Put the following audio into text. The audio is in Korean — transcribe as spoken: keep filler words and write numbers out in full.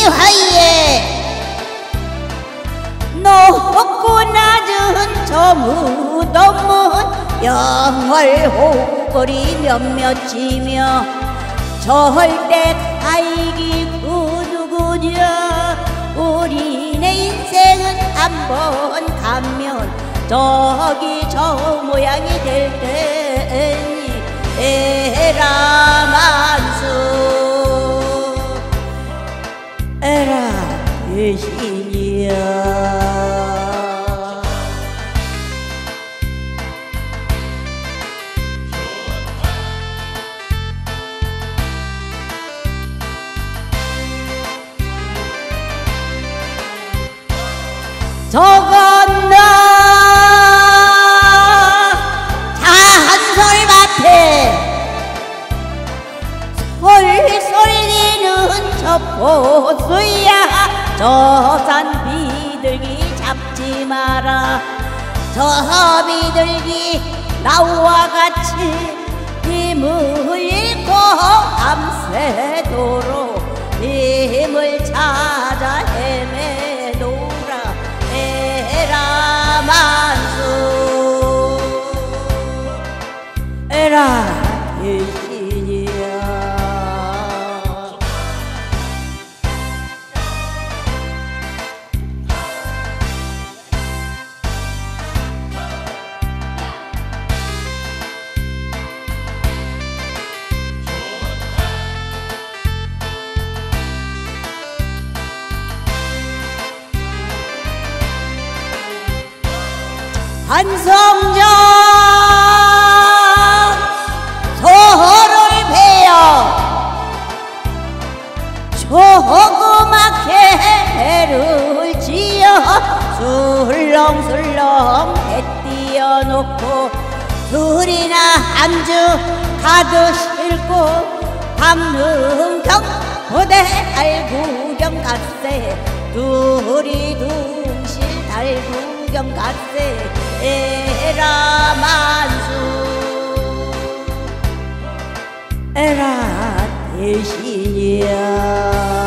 미화에 높고 낮은 저 무덤은 영월 호거리 몇몇이며 절대 다이기 그 누구냐. 우리네 인생은 한번 가면 저기 저 모양이 될 테니 에라 만수 에라 대신이야. 저건 나 잔솔밭에 솔솔리는 저 보수야. 저 산 비둘기 잡지 마라. 저 비둘기 나와 같이 힘을 잃고 밤새도록 힘을 찾아 헤매노라. 에라 만수 에라 대신이야. 한성정 소를 베어 조그맣게 배를 지어 술렁술렁 배 띄어놓고 둘이나 안주 가득 싣고 강릉경 고대 달구경 갔세. 둘이 둥실 달구경 갔세. 에라 만수 에라 대신이야.